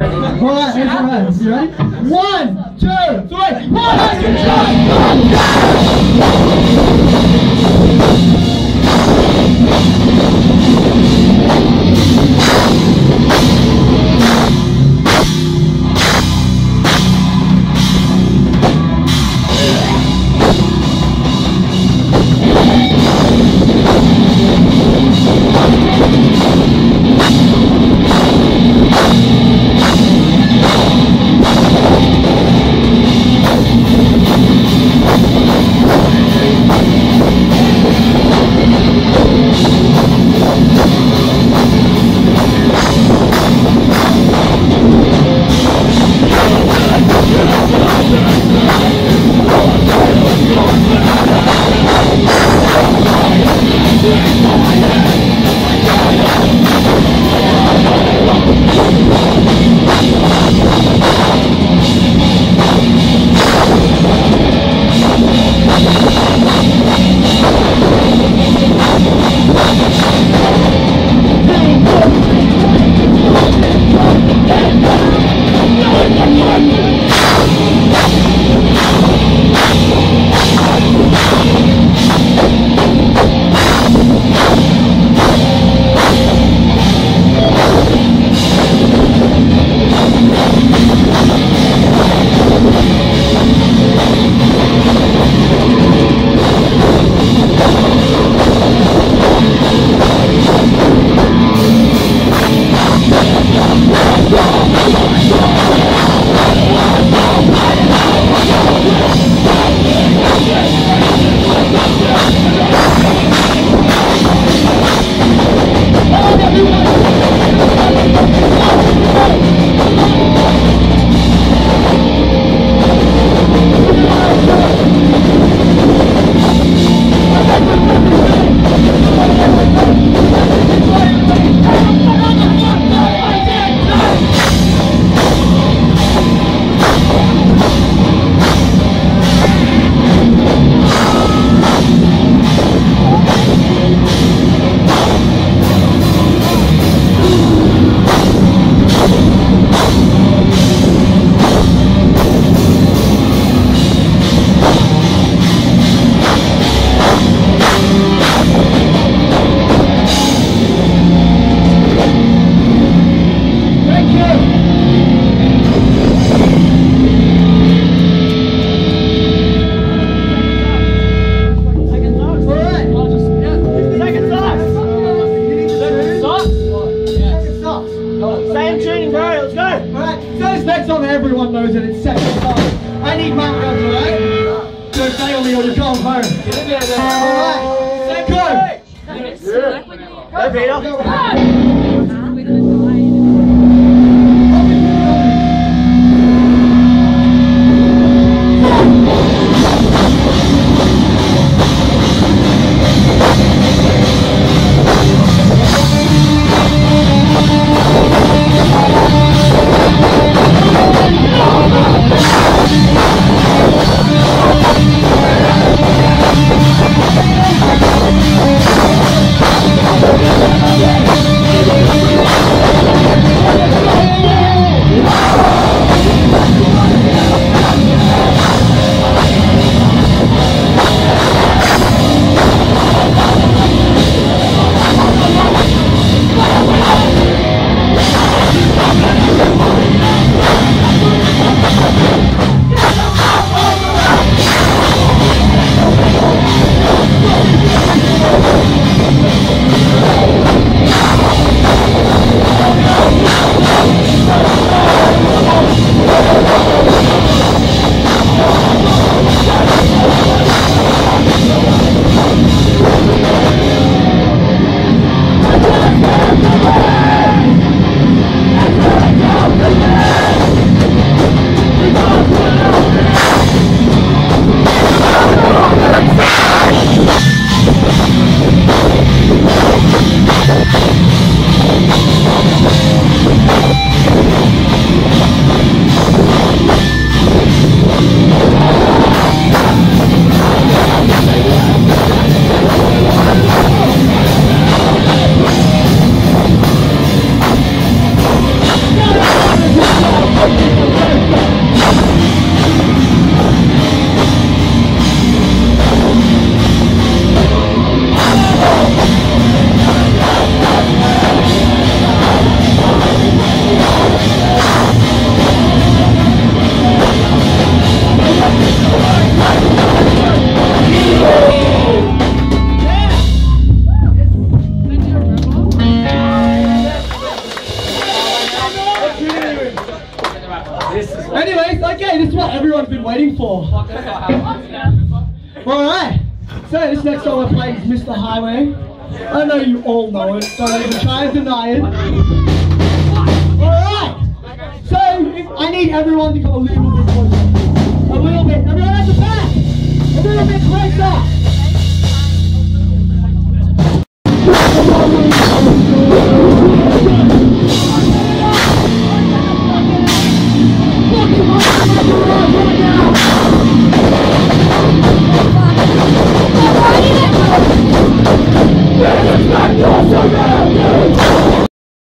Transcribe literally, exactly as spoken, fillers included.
Alright, everyone, you ready? One, two, three, one, everyone knows that it's second time. I need my rounds, alright? So stay on me or you're going home. Alright, go! Go, Peter. Yeah. Anyways, okay, this is what everyone's been waiting for. Alright, so this next song we're playing is Mister Highway. I know you all know it, so don't even try and deny it. Alright, so I need everyone to come a little bit closer. A little bit, everyone at the back! A little bit closer!